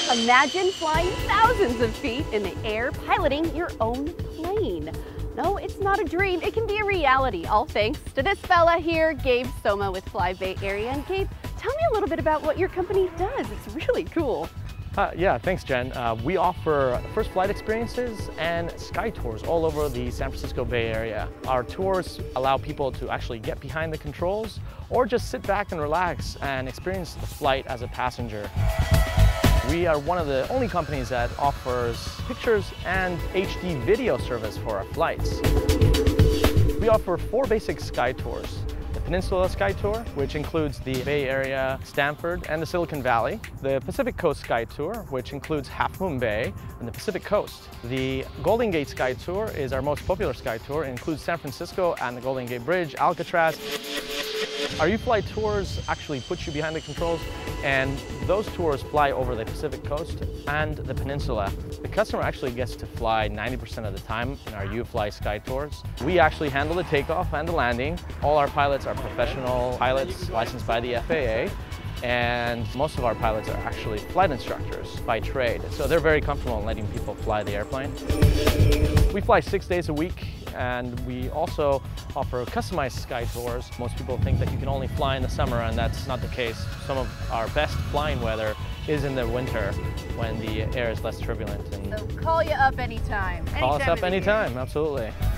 Imagine flying thousands of feet in the air, piloting your own plane. No, it's not a dream. It can be a reality, all thanks to this fella here, Gabe Soma with Fly Bay Area. And Gabe, tell me a little bit about what your company does. It's really cool. Yeah, thanks, Jen. We offer first flight experiences and sky tours all over the San Francisco Bay Area. Our tours allow people to actually get behind the controls or just sit back and relax and experience the flight as a passenger. We are one of the only companies that offers pictures and HD video service for our flights. We offer 4 basic sky tours. The Peninsula Sky Tour, which includes the Bay Area, Stanford, and the Silicon Valley. The Pacific Coast Sky Tour, which includes Half Moon Bay and the Pacific Coast. The Golden Gate Sky Tour is our most popular sky tour. It includes San Francisco and the Golden Gate Bridge, Alcatraz. Our U-Fly tours actually put you behind the controls, and those tours fly over the Pacific Coast and the Peninsula. The customer actually gets to fly 90% of the time in our U-Fly Sky Tours. We actually handle the takeoff and the landing. All our pilots are professional pilots licensed by the FAA, and most of our pilots are actually flight instructors by trade, so they're very comfortable in letting people fly the airplane. We fly 6 days a week, and we also offer customized sky tours. Most people think that you can only fly in the summer, and that's not the case. Some of our best flying weather is in the winter when the air is less turbulent. So call you up anytime. Call us up anytime, absolutely.